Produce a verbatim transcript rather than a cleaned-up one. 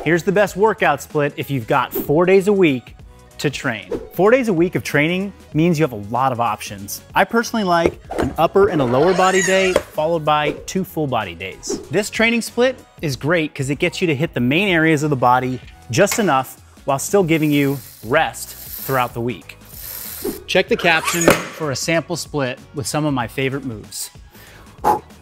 Here's the best workout split if you've got four days a week to train. Four days a week of training means you have a lot of options. I personally like an upper and a lower body day followed by two full body days. This training split is great because it gets you to hit the main areas of the body just enough while still giving you rest throughout the week. Check the caption for a sample split with some of my favorite moves.